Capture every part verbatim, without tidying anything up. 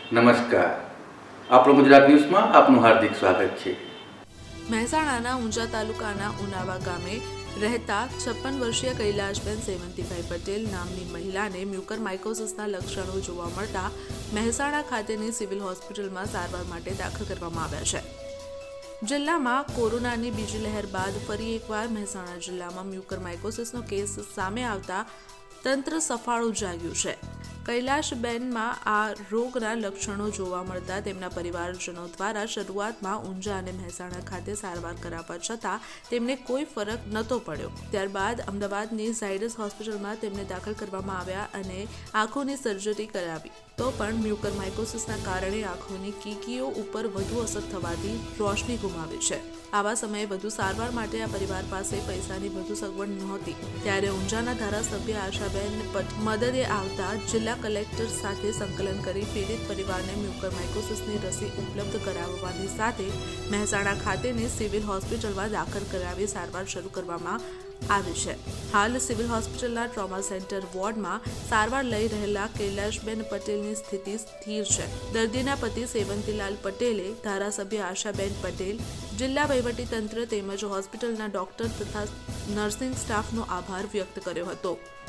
નમસ્કાર, આપણો ગુજરાત ન્યૂઝમાં આપનું હાર્દિક સ્વાગત છે। મહેસાણાના ઊંઝા તાલુકાના ઉનાવા ગામે રહેતા છપ્પન વર્ષીય કૈલાશબેન સેવંતીભાઈ પટેલ નામની મહિલાને મ્યુકરમાઇકોસિસના લક્ષણો જોવા મળતા મહેસાણા ખાતેની સિવિલ હોસ્પિટલમાં સારવાર માટે દાખલ કરવામાં આવ્યા છે। જિલ્લામાં કોરોનાની બીજી લહેર બાદ ફરી એકવાર મહેસાણા જિલ્લામાં મ્યુકરમાઇકોસિસનો કેસ સામે આવતા તંત્ર સફાળું જાગ્યું છે। કૈલાશબેનમાં આ રોગના લક્ષણો જોવા મળતા તેમના પરિવારજનો દ્વારા શરૂઆતમાં ઊંઝા અને મહેસાણા ખાતે સારવાર કરાવવા છતાં તેમને કોઈ ફરક નહોતો પડ્યો। ત્યારબાદ અમદાવાદની ઝાયડસ હોસ્પિટલમાં તેમને દાખલ કરવામાં આવ્યા અને આંખોની સર્જરી કરાવી તો પણ મ્યુકરમાઇકોસિસના કારણે આંખોની કીકીઓ ઉપર વધુ અસર થવાથી રોશની ગુમાવી છે। આવા સમયે વધુ સારવાર માટે આ પરિવાર પાસે પૈસાની વધુ સગવડ નહોતી, ત્યારે ઊંઝાના ધારાસભ્ય આશાબેન મદદે આવતા જિલ્લા કલેક્ટર સાથે સંકલન કરી પીડિત પરિવારને મ્યુકરમાઇકોસિસની રસી ઉપલબ્ધ કરાવવાની સાથે મહેસાણા ખાતેની સિવિલ હોસ્પિટલમાં દાખલ કરાવી સારવાર શરૂ કરવામાં આવી છે। હાલ સિવિલ હોસ્પિટલના ટ્રોમા સેન્ટર વોર્ડમાં સારવાર લઈ રહેલા કૈલાશબેન પટેલની સ્થિતિ સ્થિર છે। દર્દીના પતિ સેવંતીલાલ પટેલે ધારાસભ્ય આશાબેન પટેલ, જિલ્લા વહીવટીતંત્ર તેમજ હોસ્પિટલના ડોક્ટર તથા નર્સિંગ સ્ટાફનો આભાર વ્યક્ત કર્યો હતો।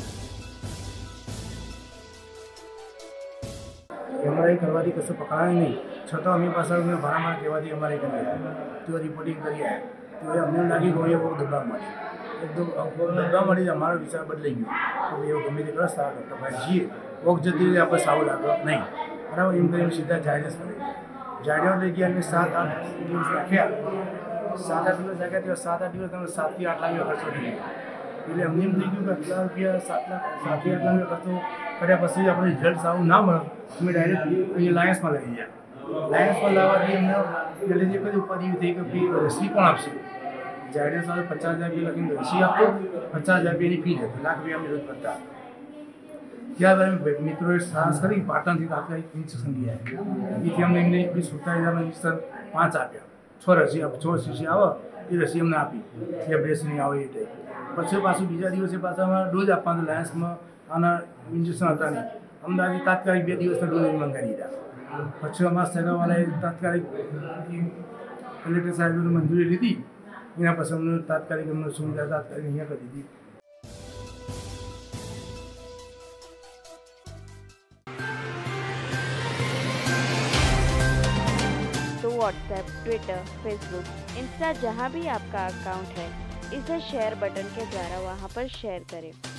एमआरआई करवाती कसो पकड़ा नहीं छो अमी पास भाड़ा मार कहवाती एमआरआई कर तो रिपोर्टिंग करी आए तो अમને લાગી ગયો એ બહુ દબાવ મળી એકદમ દબાવ મળી અમારો વિચાર બદલાઈ ગયો તો એવો ગમે તે કરો સારા ડૉક્ટર ભાઈ જઈએ વોક જતી રહી આપણે સારું લાગે નહીં બરાબર એમ કરીને સીધા ઝાયડસ કરી ઝાયડસ લઈ ગયા અને સાત આઠ દિવસ રાખ્યા સાત આઠ દિવસ રાખ્યા તો સાત આઠ દિવસ તમે સાતથી આઠ લાખ ખર્ચો થઈ ગયો એટલે અમને એમ થઈ ગયું કે આટલા રૂપિયા સાત લાખ સાતથી આઠ લાખ ખર્ચો કર્યા પછી આપણે રિઝલ્ટ સારું ના મળે અમે ડાયરેક્ટ અહીંયા લાયન્સમાં લઈ ગયા લાયન્સમાં લાવવાથી અમને એટલે જે કદી ઉપાધિ થઈ કે ફી રસી કોણ આપશે ઝાયડસ વાળો પચાસ હજાર રૂપિયા લખીને રસી આપો પચાસ હજાર રૂપિયાની ફી જતી લાખ રૂપિયા અમે રોજ ભરતા ત્યારબાદ અમે મિત્રોએ સાહસ કરી પાટણથી તાત્કાલિક ઇન્જેક્શન લઈ આવ્યા એથી અમને એમને વીસ સુડતાલીસ હજારના ઇન્જેક્શન પાંચ આપ્યા છ રસી છ શીશી આવે એ રસી અમને આપી જે બ્રેસની આવે એ ટાઈપ પછી પાછું બીજા દિવસે પાછા અમારે ડોઝ આપવાનો લાયન્સમાં આના ઇન્જેક્શન હતા નહીં અમદાવાદથી તાત્કાલિક બે દિવસના ડોઝ મંગાવી દીધા પછી અમારા સગાવાળાએ તાત્કાલિક કલેક્ટર સાહેબની મંજૂરી લીધી એના પછી અમને તાત્કાલિક અમને સુવિધા તાત્કાલિક અહીંયા કરી દીધી। तो व्हाट्सएप, ट्विटर, फेसबुक, इंस्टा जहाँ भी आपका अकाउंट है इसे शेयर बटन के द्वारा वहाँ पर शेयर करें।